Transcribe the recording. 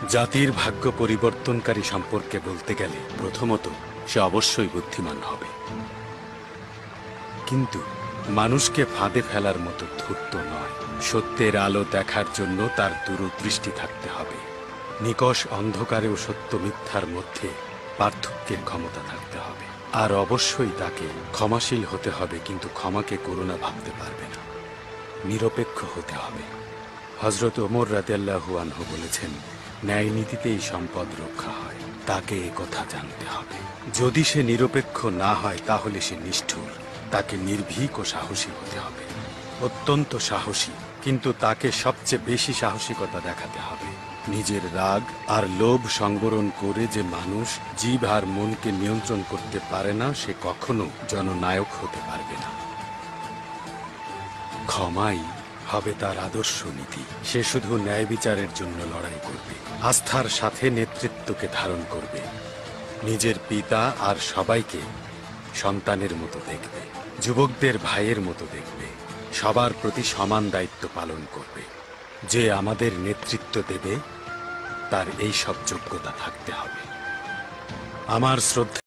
জাতির ভাগ্য পরিবর্তনকারী সম্পর্কে বলতে গেলে প্রথমত সে অবশ্যই বুদ্ধিমান হবে, কিন্তু মানুষকে ফাঁদে ফেলার মতো ধূর্ত নয়। সত্যের আলো দেখার জন্য তার দূরদৃষ্টি থাকতে হবে। নিকষ অন্ধকারে ও সত্য মিথ্যার মধ্যে পার্থক্যের ক্ষমতা থাকতে হবে। আর অবশ্যই তাকে ক্ষমাশীল হতে হবে, কিন্তু ক্ষমাকে করুণা ভাবতে পারবে না। নিরপেক্ষ হতে হবে। হযরত ওমর রাদিয়াল্লাহু আনহু বলেছেন, ন্যায় নীতিতেই সম্পদ রক্ষা হয়। তাকে এ কথা জানতে হবে। যদি সে নিরপেক্ষ না হয় তাহলে সে নিষ্ঠুর। তাকে নির্ভীক ও সাহসী হতে হবে। অত্যন্ত সাহসী, কিন্তু তাকে সবচেয়ে বেশি সাহসিকতা দেখাতে হবে। নিজের রাগ আর লোভ সংবরণ করে যে মানুষ জিভ আর মনকে নিয়ন্ত্রণ করতে পারে না, সে কখনো জননায়ক হতে পারবে না। ক্ষমাই হবে তার আদর্শ নীতি। সে শুধু ন্যায় বিচারের জন্য লড়াই করবে, আস্থার সাথে নেতৃত্বকে ধারণ করবে। নিজের পিতা আর সবাইকে সন্তানের মতো দেখবে, যুবকদের ভাইয়ের মতো দেখবে, সবার প্রতি সমান দায়িত্ব পালন করবে। যে আমাদের নেতৃত্ব দেবে তার এই সব যোগ্যতা থাকতে হবে। আমার শ্রদ্ধা